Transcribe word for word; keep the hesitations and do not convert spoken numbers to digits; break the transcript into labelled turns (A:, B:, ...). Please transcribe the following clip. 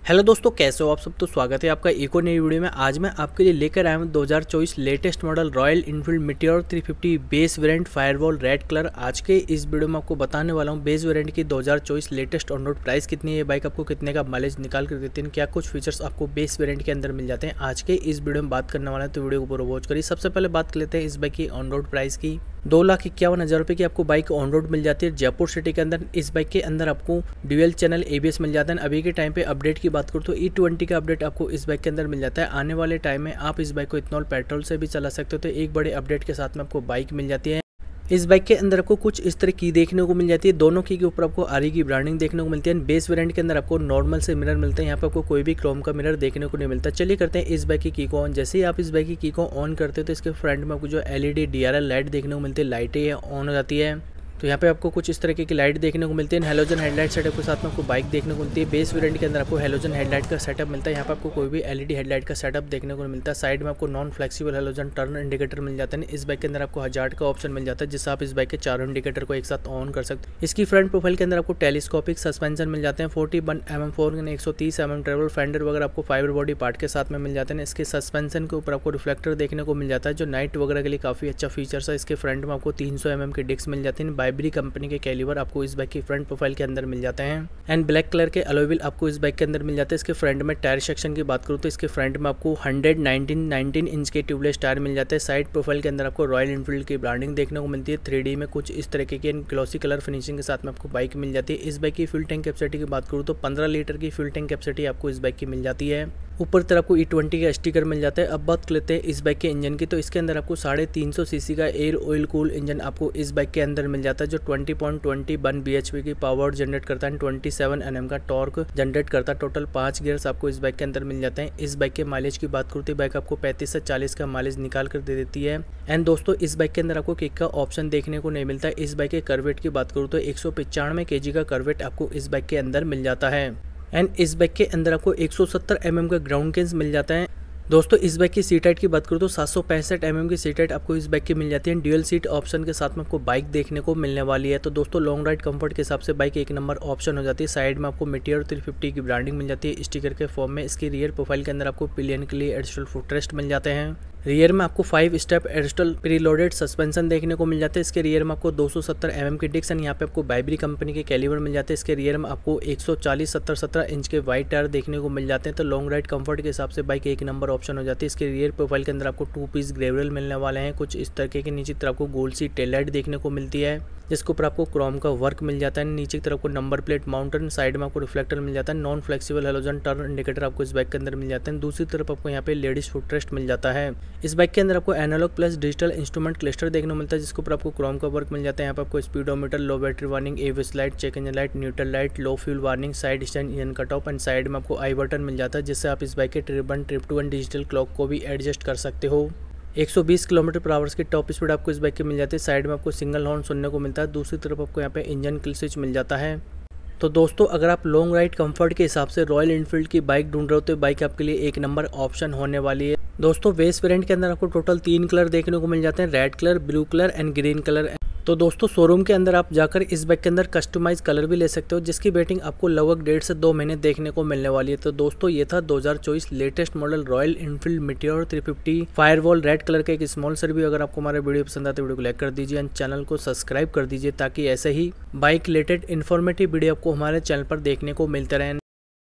A: Hello दोस्तों, कैसे हो आप सब। तो स्वागत है आपका एक और नई वीडियो में। आज मैं आपके लिए लेकर आया हूँ दो हज़ार चौबीस latest model Royal Enfield Meteor तीन सौ पचास base variant fireball red colour. आज के इस वीडियो में आपको बताने वाला हूँ बेस वेरिएंट की दो हज़ार चौबीस लेटेस्ट ऑन रोड प्राइस कितनी है, बाइक आपको कितने का माइलेज निकाल कर देती है, क्या कुछ फीचर्स आपको बेस वेरिएंट के अंदर मिल जाते हैं। आज के इस वीडियो में बात करने वाला है, तो वीडियो को पूरा वॉच करिए। सबसे पहले बात कर लेते हैं इस बाइक की ऑन रोड प्राइस की। दो लाख इक्यावन हज़ार रुपये की आपको बाइक ऑन रोड मिल जाती है जयपुर सिटी के अंदर। इस बाइक के अंदर आपको ड्यूअल चैनल एबीएस मिल जाता है। अभी के टाइम पे अपडेट की बात करूँ तो ई ट्वेंटी का अपडेट आपको इस बाइक के अंदर मिल जाता है। आने वाले टाइम में आप इस बाइक को इथनॉल पेट्रोल से भी चला सकते हो, तो एक बड़े अपडेट के साथ में आपको बाइक मिल जाती है। इस बाइक के अंदर आपको कुछ इस तरह की देखने को मिल जाती है। दोनों की के ऊपर आपको आरी की ब्रांडिंग देखने को मिलती है। बेस वेरिएंट के अंदर आपको नॉर्मल से मिरर मिलता है, यहाँ पे आपको कोई भी क्रोम का मिरर देखने को नहीं मिलता। चलिए करते हैं इस बाइक की की को ऑन। जैसे ही आप इस बाइक की की को ऑन करते हो तो इसके फ्रंट में आपको जो एलईडी डीआरएल लाइट देखने को मिलती है, लाइटें ऑन हो जाती है। तो यहाँ पे आपको कुछ इस तरीके की लाइट देखने को मिलती है। हेलोजन हेडलाइट सेटअप के साथ में आपको बाइक देखने को मिलती है। बेस वेरिएंट के अंदर आपको हेलोजन हेडलाइट का सेटअप मिलता है। यहाँ पे आपको कोई भी एलईडी हेडलाइट का सेटअप देखने को नहीं मिलता। साइड में आपको non flexible halogen turn indicator मिल जाता है। इस बाइक के अंदर आपको हजार्ड का ऑप्शन मिल जाता है, जिससे आप इस बाइक के चारों इंडिकेटर को एक साथ ऑन कर सकते हैं। इसकी फ्रंट प्रोफाइल के अंदर आपको टेलीस्कोपिक सस्पेंशन मिल जाते हैं। Forty one M M four एक सौ तीस एम एम ट्रेवल फेंडर वगैरह आपको फाइबर बॉडी पार्ट के साथ में मिल जाते हैं। इसके सस्पेंशन के ऊपर आपको रिफ्लेक्टर देखने को मिल जाता है, जो नाइट वगैरह के लिए काफी अच्छा फीचर्स है। इसके फ्रंट में आपको तीन सौ एम एम के डिस्क मिल जाते हैं। बाइबरी कंपनी के कैलिबर आपको इस बाइक की फ्रंट प्रोफाइल के अंदर मिल जाते हैं। एंड ब्लैक कलर के अलॉय व्हील आपको इस बाइक के अंदर मिल जाते हैं। इसके फ्रंट में टायर सेक्शन की बात करूँ तो इसके फ्रंट में आपको हंड्रेड नाइनटीन नाइनटीन इंच के ट्यूबलेस टायर मिल जाते हैं। साइड प्रोफाइल के अंदर आपको रॉयल इनफील्ड की ब्रांडिंग देखने को मिलती है। थ्री डी में कुछ इस तरीके की ग्लॉसी कलर फिनिशिंग के साथ में आपको बाइक मिल जाती है। इस बाइक की फ्यूल टैंक कैपेसिटी की बात करूँ तो पंद्रह लीटर की फ्यूल टैंक कैपेसिटी आपको इस बाइक की मिल जाती है। ऊपर तरफ आपको ई ट्वेंटी का स्टिकर मिल जाता है। अब बात कर लेते हैं इस बाइक के इंजन की। तो इसके अंदर आपको साढ़े तीन सौ सीसी का एयर ऑयल कूल इंजन आपको इस बाइक के अंदर मिल जाता है, जो twenty point twenty one BHP की पावर जनरेट करता है। ट्वेंटी सेवन एनएम का टॉर्क जनरेट करता है। टोटल पांच गियर्स आपको इस बाइक के अंदर मिल जाते हैं। इस बाइक के माइलेज की बात करूँ तो बाइक आपको पैंतीस से चालीस का माइलेज निकाल कर दे देती है। एंड दोस्तों, इस बाइक के अंदर आपको किक का ऑप्शन देखने को नहीं मिलता है। इस बाइक के करवेट की बात करूँ तो एक सौ पचानवे के जी का करवेट आपको इस बाइक के अंदर मिल जाता है। एंड इस बाइक के अंदर आपको एक सौ सत्तर एम एम का ग्राउंड क्लियरेंस मिल जाता है। दोस्तों, इस बाइक की सीट हाइट की बात करूँ तो सात सौ पैंसठ एम एम की सीट हाइट आपको इस बाइक की मिल जाती है। ड्यूअल सीट ऑप्शन के साथ में आपको बाइक देखने को मिलने वाली है। तो दोस्तों, लॉन्ग राइड कंफर्ट के हिसाब से बाइक एक नंबर ऑप्शन हो जाती है। साइड में आपको मीटियोर तीन सौ पचास की ब्रांडिंग मिल जाती है स्टिकर के फॉर्म में। इसकी रियर प्रोफाइल के अंदर आपको पिलियन के लिए एडिशनल फुटरेस्ट मिल जाते हैं। रियर में आपको five step additional preloaded suspension देखने को मिल जाते हैं। इसके रियर में आपको दो सौ सत्तर एम एम के डिस्क एंड यहाँ पे आपको बाइबरी कंपनी के कैलिबर मिल जाते हैं। इसके रियर में आपको एक सौ चालीस सत्तर सत्रह इंच के वाइड टायर देखने को मिल जाते हैं। तो लॉन्ग राइड कंफर्ट के हिसाब से बाइक एक नंबर ऑप्शन हो जाती है। इसके रियर प्रोफाइल के अंदर आपको टू पीस ग्रेवल मिलने वाले हैं। कुछ इस तरीके के नीचे की तरफ आपको गोल्ड सी टेल लाइट देखने को मिलती है, जिसके ऊपर आपको क्रोम का वर्क मिल जाता है। नीचे की तरफ को नंबर प्लेट माउंटेन, साइड में आपको रिफ्लेक्टर मिल जाता है। Non flexible halogen turn indicator आपको इस बाइक के अंदर मिल जाते हैं। दूसरी तरफ आपको यहाँ पे लेडीज फुटरेस्ट मिल जाता है। इस बाइक के अंदर आपको analog plus digital instrument cluster देखने को मिलता है, जिसके ऊपर आपको क्रोम का वर्क मिल जाता है। यहाँ पे आपको speedometer, low battery warning, ABS light, check engine light, neutral light, low fuel warning, side stand engine cut off and side में आपको आई बटन मिल जाता है, जिससे आप इस बाइक के trip one trip two one digital clock को भी एडजस्ट कर सकते हो। एक सौ बीस किलोमीटर पर आवर्स की टॉप स्पीड आपको इस बाइक की मिल जाती है। साइड में आपको सिंगल हॉर्न सुनने को मिलता है। दूसरी तरफ आपको यहाँ पे इंजन किल स्विच मिल जाता है। तो दोस्तों, अगर आप लॉन्ग राइड कंफर्ट के हिसाब से रॉयल इनफील्ड की बाइक ढूंढ रहे हो तो बाइक आपके लिए एक नंबर ऑप्शन होने वाली है। दोस्तों, बेस वेरिएंट के अंदर आपको टोटल तीन कलर देखने को मिल जाते हैं, red colour, blue colour and green colour. तो दोस्तों, शोरूम के अंदर आप जाकर इस बाइक के अंदर कस्टमाइज कलर भी ले सकते हो, जिसकी वेटिंग आपको लगभग डेढ़ से दो महीने देखने को मिलने वाली है। तो दोस्तों, ये था दो हज़ार चौबीस latest model Royal Enfield Meteor तीन सौ पचास फायरवॉल रेड कलर का एक स्मॉल सा रिव्यू। अगर आपको हमारा वीडियो पसंद आते वीडियो को लाइक कर दीजिए एंड चैनल को सब्सक्राइब कर दीजिए, ताकि ऐसे ही बाइक रिलेटेड इन्फॉर्मेटिव वीडियो आपको हमारे चैनल पर देखने को मिलते रहे।